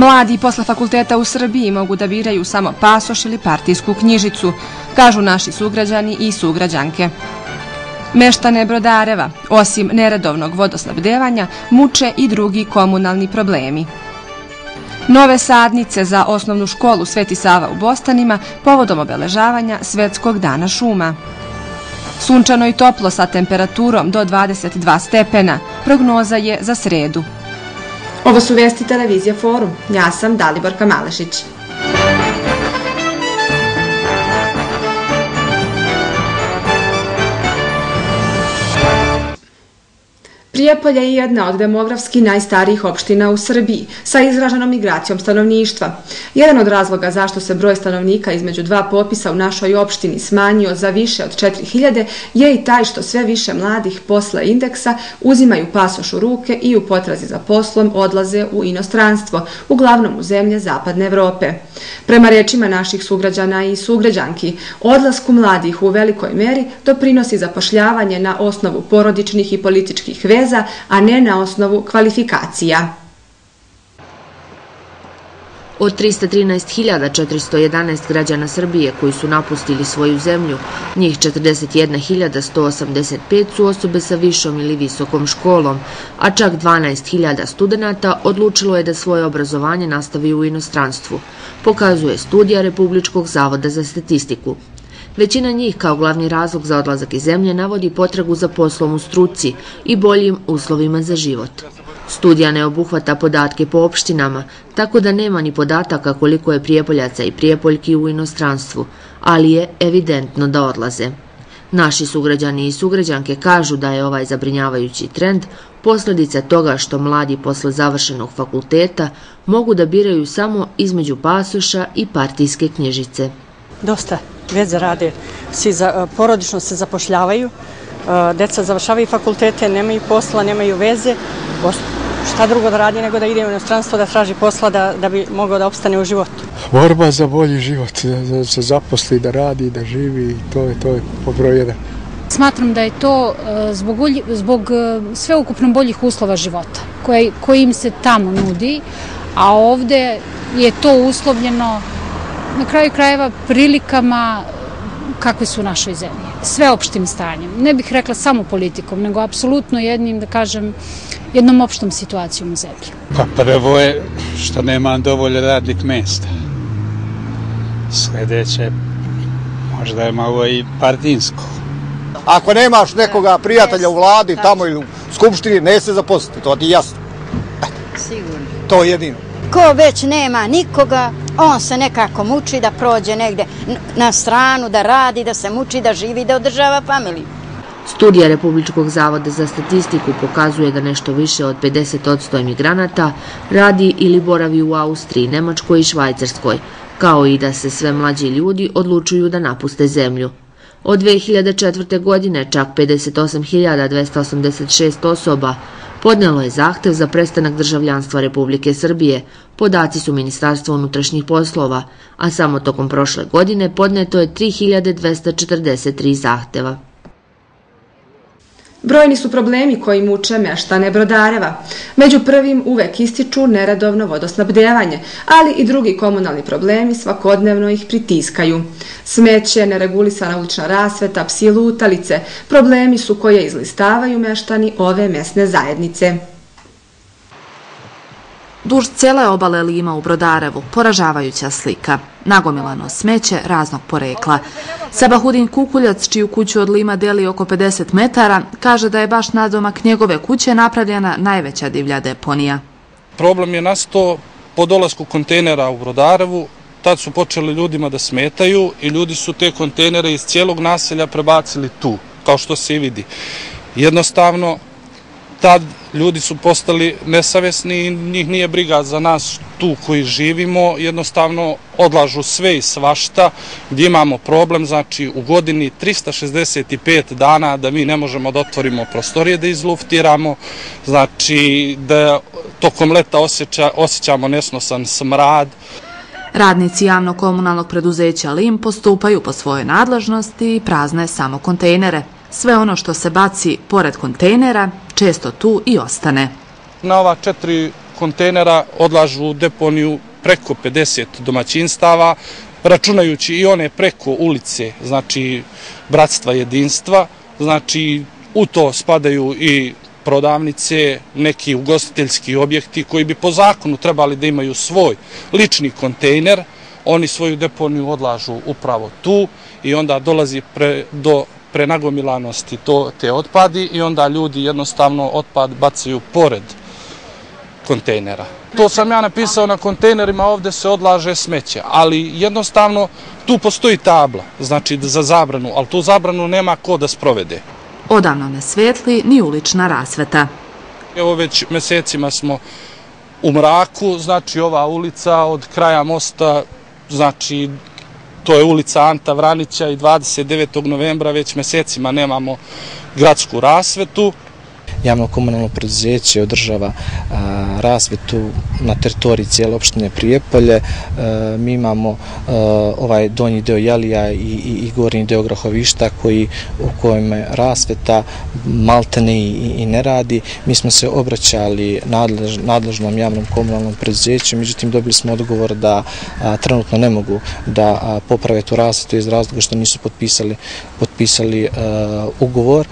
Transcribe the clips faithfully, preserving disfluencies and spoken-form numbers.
Mladi posle fakulteta u Srbiji mogu da biraju samo pasoš ili partijsku knjižicu, kažu naši sugrađani i sugrađanke. Meštane Brodareva, osim neredovnog vodosnabdevanja, muče i drugi komunalni problemi. Nove sadnice za osnovnu školu Sveti Sava u Bostanima povodom obeležavanja Svetskog dana šuma. Sunčano i toplo sa temperaturom do dvadeset dva stepena, prognoza je za sredu. Ovo su vesti televizije Forum. Ja sam Daliborka Malešić. Prijepolje je jedna od demografski najstarijih opština u Srbiji, sa izraženom migracijom stanovništva. Jedan od razloga zašto se broj stanovnika između dva popisa u našoj opštini smanjio za više od četiri hiljade je i taj što sve više mladih posle indeksa uzimaju pasoš u ruke i u potrazi za poslom odlaze u inostranstvo, uglavnom u zemlje Zapadne Evrope. Prema rečima naših sugrađana i sugrađanki, odlasku mladih u velikoj meri doprinosi zapošljavanje na osnovu porodičnih i političkih veza, a ne na osnovu kvalifikacija. Od trista trinaest hiljada četiristo jedanaest građana Srbije koji su napustili svoju zemlju, njih četrdeset jedna hiljada sto osamdeset pet su osobe sa višom ili visokom školom, a čak dvanaest hiljada studenata odlučilo je da svoje obrazovanje nastavi u inostranstvu, pokazuje studija Republičkog zavoda za statistiku. Većina njih kao glavni razlog za odlazak iz zemlje navodi potragu za poslom u struci i boljim uslovima za život. Studija ne obuhvata podatke po opštinama, tako da nema ni podataka koliko je Prijepoljaca i Prijepoljki u inostranstvu, ali je evidentno da odlaze. Naši sugrađani i sugrađanke kažu da je ovaj zabrinjavajući trend posljedica toga što mladi posle završenog fakulteta mogu da biraju samo između pasoša i partijske knjižice. Dosta već rade, svi porodično se zapošljavaju, deca završavaju fakultete, nemaju posla, nemaju veze, šta drugo da radi nego da ide u inostranstvo da traži posla da bi mogao da opstane u životu. Borba za bolji život, da se zaposli, da radi, da živi, to je po broj jedan. Smatram da je to zbog sveukupno boljih uslova života koji im se tamo nudi, a ovde je to uslovljeno na kraju krajeva prilikama kakve su u našoj zemlji, sveopštim stanjem. Ne bih rekla samo politikom, nego apsolutno jednim, da kažem, jednom opštom situacijom u zemlji. Pa prvo je što nema dovoljno radnih mesta. Sljedeće, možda je malo i partijsko. Ako nemaš nekoga prijatelja u vladi, tamo ili u skupštini, ne se zaposliti, to ti je jasno. Sigurno. To je jedino. Ko već nema nikoga, on se nekako muči da prođe negde na stranu, da radi, da se muči, da živi, da održava familiju. Studija Republičkog zavoda za statistiku pokazuje da nešto više od pedeset posto emigranata radi ili boravi u Austriji, Nemačkoj i Švajcarskoj, kao i da se sve mlađi ljudi odlučuju da napuste zemlju. Od dve hiljade četvrte. godine čak pedeset osam hiljada dvesta osamdeset šest osoba podnelo je zahtev za prestanak državljanstva Republike Srbije, podaci su Ministarstva unutrašnjih poslova, a samo tokom prošle godine podneto je tri hiljade dvesta četrdeset tri zahteva. Brojni su problemi koji muče meštane Brodareva. Među prvim uvek ističu neredovno vodosnabdevanje, ali i drugi komunalni problemi svakodnevno ih pritiskaju. Smeće, neregulisana ulična rasveta, psi lutalice, problemi su koje izlistavaju meštani ove mesne zajednice. Duž cele obale Lima u Brodarevu poražavajuća slika. Nagomilano smeće raznog porekla. Sabahudin Kukuljac, čiju kuću od Lima deli oko pedeset metara, kaže da je baš nadomak njegove kuće napravljena najveća divlja deponija. Problem je nastao po dolasku kontejnera u Brodarevu. Tad su počeli ljudima da smetaju i ljudi su te kontejnere iz cijelog naselja prebacili tu, kao što se i vidi. Jednostavno, tad ljudi su postali nesavesni i njih nije briga za nas tu koji živimo, jednostavno odlažu sve i svašta, gdje imamo problem, znači u godini trista šezdeset pet dana da mi ne možemo da otvorimo prostorije, da izluftiramo, znači da tokom leta osjećamo nesnosan smrad. Radnici javnog komunalnog preduzeća Lim postupaju po svojoj nadležnosti i prazne samo kontejnere. Sve ono što se baci pored kontejnera često tu i ostane. Na ova četiri kontejnera odlažu u deponiju preko pedeset domaćinstava, računajući i one preko ulice, znači Bratstva jedinstva, znači u to spadaju i prodavnice, neki ugostiteljski objekti koji bi po zakonu trebali da imaju svoj lični kontejner, oni svoju deponiju odlažu upravo tu i onda dolazi pre, do prenagomilanosti to, te otpadi i onda ljudi jednostavno otpad bacaju pored kontejnera. To sam ja napisao na kontejnerima, ovdje se odlaže smeće, ali jednostavno tu postoji tabla, znači za zabranu, ali tu zabranu nema ko da sprovede. Odavno ne svetli ni ulična rasveta. Evo već mesecima smo u mraku, znači ova ulica od kraja mosta, znači to je ulica Anta Vranića i dvadeset devetog novembra već mesecima nemamo gradsku rasvetu. Javno komunalno preduzeće održava rasvetu na teritoriji cijele opštine Prijepolje. Mi imamo ovaj donji deo Jelija i, i, i gornji deo Grahovišta koji, u kojem je rasveta maltene i, i ne radi. Mi smo se obraćali nadlež, nadležnom javnom komunalnom preduzeću, međutim dobili smo odgovor da a, trenutno ne mogu da a, poprave tu rasvetu iz razloga što nisu potpisali, potpisali a, ugovor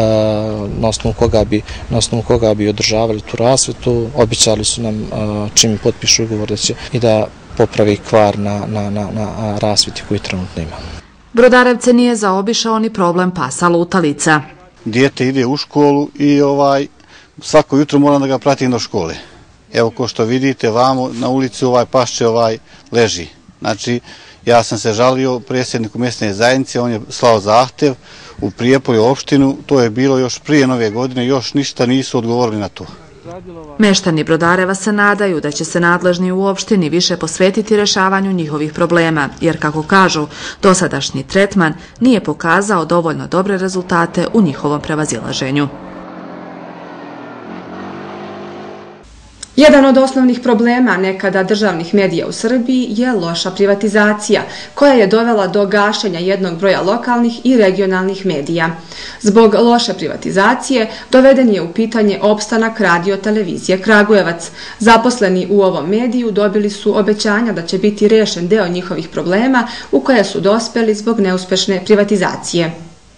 a, na osnovu koga bi na osnovu koga bi održavali tu rasvetu. Običali su nam čim potpišu ugovor da će i da popravi kvar na, na, na, na rasveti koju trenutno ima. Brodarevce nije zaobišao ni problem pasa lutalica. Dijete ide u školu i ovaj svako jutro moram da ga pratim do škole. Evo ko što vidite vamo na ulici ovaj pašče ovaj leži. Znači ja sam se žalio predsjedniku mjesne zajednice, on je slao zahtev u Prijepolju opštinu, to je bilo još prije nove godine, još ništa nisu odgovorili na to. Meštani Brodareva se nadaju da će se nadležni u opštini više posvetiti rešavanju njihovih problema, jer kako kažu, dosadašnji tretman nije pokazao dovoljno dobre rezultate u njihovom prevazilaženju. Jedan od osnovnih problema nekada državnih medija u Srbiji je loša privatizacija, koja je dovela do gašenja jednog broja lokalnih i regionalnih medija. Zbog loše privatizacije doveden je u pitanje opstanak radio-televizije Kragujevac. Zaposleni u ovom mediju dobili su obećanja da će biti rešen deo njihovih problema u koje su dospeli zbog neuspešne privatizacije.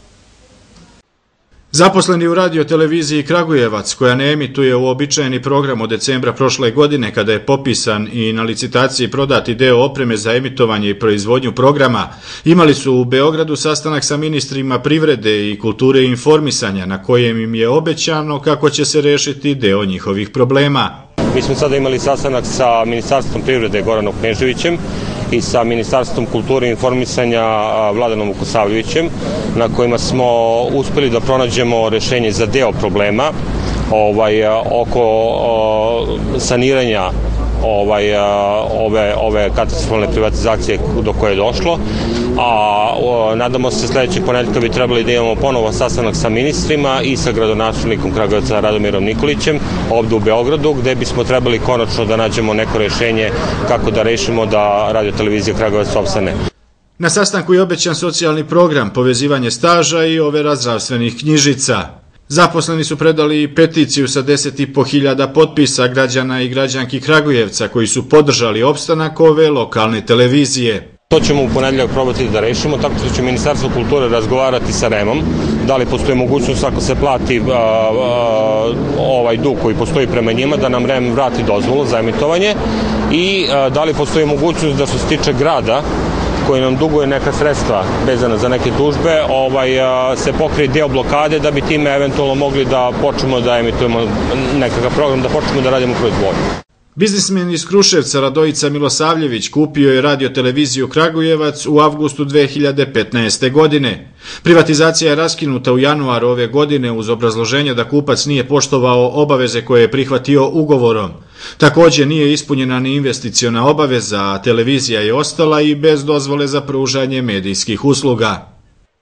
Zaposleni u radio-televiziji Kragujevac, koja ne emituje uobičajeni program od decembra prošle godine kada je popisan i na licitaciji prodati deo opreme za emitovanje i proizvodnju programa, imali su u Beogradu sastanak sa ministrima privrede i kulture i informisanja na kojem im je obećano kako će se rešiti deo njihovih problema. Mi smo sada imali sastanak sa Ministarstvom privrede Goranom Kneževićem i sa Ministarstvom kulture i informisanja Vladanom Vukosavljevićem, na kojima smo uspeli da pronađemo rešenje za deo problema ovaj, oko o, saniranja ovaj, ove, ove katastrofalne privatizacije do koje je došlo. A o, nadamo se sljedećeg ponedeljka bi trebali da imamo ponovo sastanak sa ministrima i sa gradonačelnikom Kragujevca Radomirom Nikolićem ovdje u Beogradu, gde bismo trebali konačno da nađemo neko rešenje kako da rešimo da radio-televizija Kragujevac opstane. Na sastanku je obećan socijalni program, povezivanje staža i overa zdravstvenih knjižica. Zaposleni su predali peticiju sa deset i po hiljada potpisa građana i građanki Kragujevca koji su podržali opstanak ove lokalne televizije. To ćemo u ponedeljak probati da rešimo, tako što će Ministarstvo kulture razgovarati sa REM-om, da li postoji mogućnost ako se plati a, a, ovaj dug koji postoji prema njima, da nam REM vrati dozvolu za emitovanje i a, da li postoji mogućnost da što se tiče grada koji nam duguje neka sredstva vezana za neke tužbe, ovaj, a, se pokrije deo blokade da bi time eventualno mogli da počnemo da emitujemo nekakav program, da počnemo da radimo proizvodnju. Biznismen iz Kruševca Radojica Milosavljević kupio je radio-televiziju Kragujevac u avgustu dve hiljade petnaeste. godine. Privatizacija je raskinuta u januaru ove godine uz obrazloženje da kupac nije poštovao obaveze koje je prihvatio ugovorom. Također nije ispunjena ni investiciona obaveza, a televizija je ostala i bez dozvole za pružanje medijskih usluga.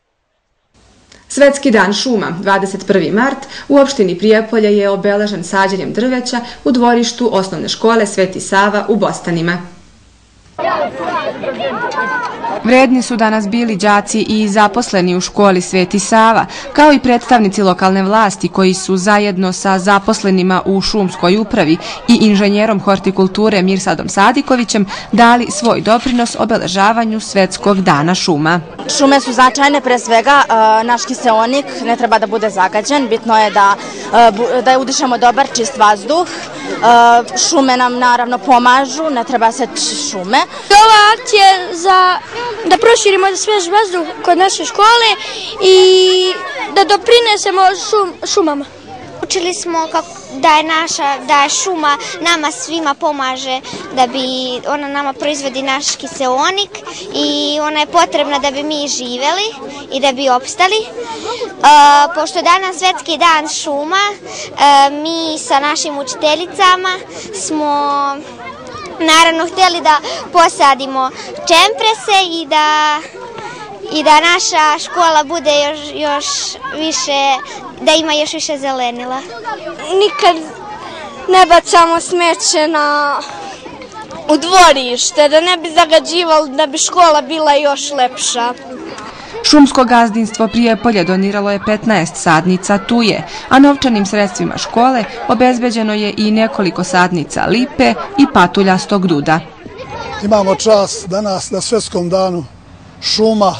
Svetski dan šuma, dvadeset prvi mart, u opštini Prijepolje je obeležen sađenjem drveća u dvorištu osnovne škole Sveti Sava u Bostanima. Vredni su danas bili đaci i zaposleni u školi Sveti Sava, kao i predstavnici lokalne vlasti koji su zajedno sa zaposlenima u šumskoj upravi i inženjerom hortikulture Mirsadom Sadikovićem dali svoj doprinos obeležavanju Svetskog dana šuma. Šume su značajne, pre svega naš kiseonik ne treba da bude zagađen, bitno je da, da udišemo dobar čist vazduh. Šume nam naravno pomažu, ne treba se šume. Ova akcija je za da proširimo svež vazduh kod naše škole i da doprinesemo šum, šumama. Učili smo kako da je naša, da je šuma nama svima pomaže, da bi ona nama proizvodi naš kiseonik i ona je potrebna da bi mi živeli i da bi opstali. E, pošto je danas Svetski dan šuma, e, mi sa našim učiteljicama smo naravno htjeli da posadimo čemprese i da, i da naša škola bude još, još više, da ima još više zelenila. Nikad ne bacamo smeće na, u dvorište, da ne bi zagađivali, da bi škola bila još lepša. Šumsko gazdinstvo Prijepolje doniralo je petnaest sadnica tuje, a novčanim sredstvima škole obezbeđeno je i nekoliko sadnica lipe i patuljastog duda. Imamo čast danas na Svetskom danu šuma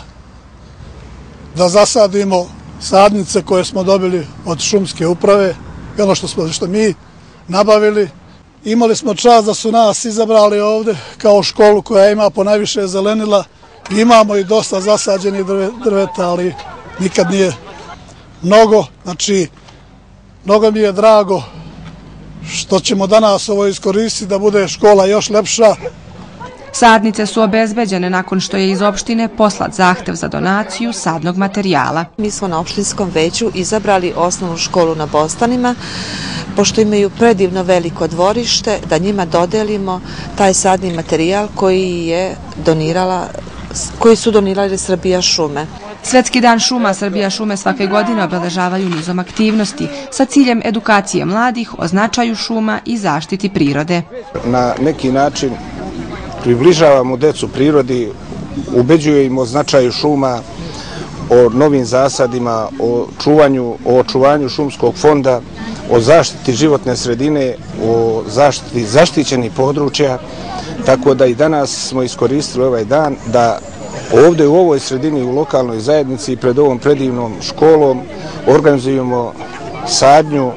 da zasadimo sadnice koje smo dobili od šumske uprave i ono što smo što mi nabavili. Imali smo čast da su nas izabrali ovde kao školu koja ima po najviše zelenila. Imamo i dosta zasađenih drveta, ali nikad nije mnogo. Znači, mnogo mi je drago što ćemo danas ovo iskoristiti da bude škola još lepša. Sadnice su obezbeđene nakon što je iz opštine poslat zahtev za donaciju sadnog materijala. Mi smo na opštinskom veću izabrali osnovnu školu na Bostanima, pošto imaju predivno veliko dvorište, da njima dodelimo taj sadni materijal koji je donirala koji su donirali Srbija šume. Svetski dan šuma Srbija šume svake godine obeležavaju nizom aktivnosti sa ciljem edukacije mladih o značaju šuma i zaštiti prirode. Na neki način približavamo decu prirodi, ubeđuje im o značaju šuma, o novim zasadima, o čuvanju, o očuvanju šumskog fonda, o zaštiti životne sredine, o zaštiti zaštićenih područja. Tako da i danas smo iskoristili ovaj dan da ovdje u ovoj sredini, u lokalnoj zajednici, pred ovom predivnom školom, organizujemo sadnju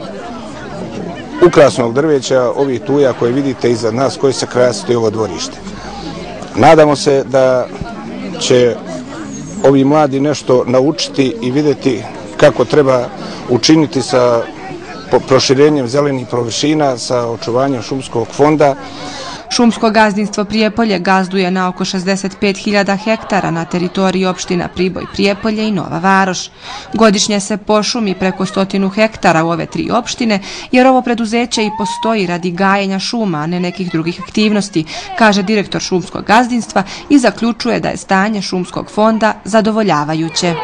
ukrasnog drveća, ovih tuja koje vidite iza nas, koji se krasti ovo dvorište. Nadamo se da će ovi mladi nešto naučiti i vidjeti kako treba učiniti sa proširenjem zelenih površina, sa očuvanjem šumskog fonda. Šumsko gazdinstvo Prijepolje gazduje na oko šezdeset pet hiljada hektara na teritoriji opština Priboj, Prijepolje i Nova Varoš. Godišnje se pošumi preko stotinu hektara u ove tri opštine, jer ovo preduzeće i postoji radi gajenja šuma, a ne nekih drugih aktivnosti, kaže direktor šumskog gazdinstva i zaključuje da je stanje šumskog fonda zadovoljavajuće.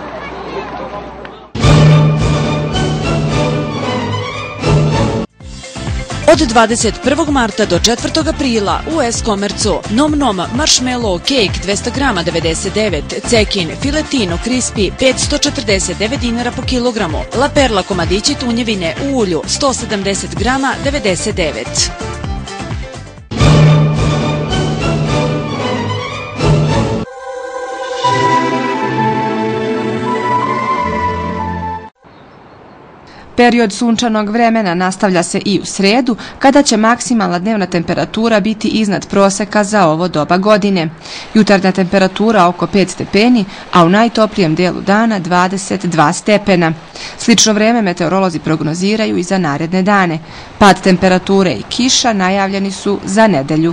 Od dvadeset prvog marta do četvrtog aprila u S-Komercu Nom Nom Marshmallow Cake dvesta grama devedeset devet, Cekin Filetino Crispy petsto četrdeset devet dinara po kilogramu, La Perla komadići tunjevine u ulju sto sedamdeset grama devedeset devet. Period sunčanog vremena nastavlja se i u sredu, kada će maksimalna dnevna temperatura biti iznad proseka za ovo doba godine. Jutarnja temperatura oko pet stepeni, a u najtoplijem delu dana dvadeset dva stepena. Slično vreme meteorolozi prognoziraju i za naredne dane. Pad temperature i kiša najavljeni su za nedelju.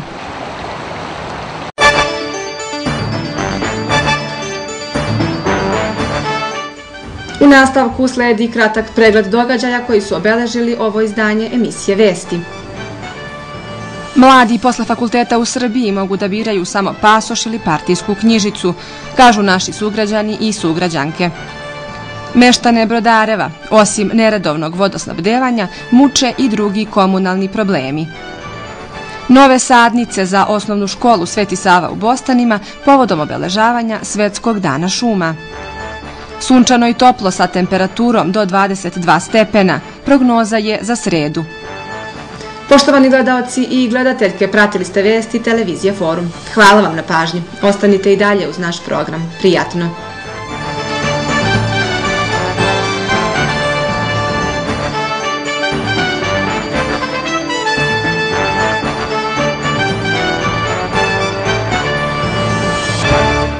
U nastavku sledi kratak pregled događaja koji su obeležili ovo izdanje emisije Vesti. Mladi posle fakulteta u Srbiji mogu da biraju samo pasoš ili partijsku knjižicu, kažu naši sugrađani i sugrađanke. Meštane Brodareva, osim neredovnog vodosnabdevanja, muče i drugi komunalni problemi. Nove sadnice za osnovnu školu Sveti Sava u Bostanima povodom obeležavanja Svetskog dana šuma. Sunčano i toplo sa temperaturom do dvadeset dva stepena. Prognoza je za sredu. Poštovani gledaoci i gledateljke, pratili ste vesti televizije Forum. Hvala vam na pažnji. Ostanite i dalje uz naš program. Prijatno.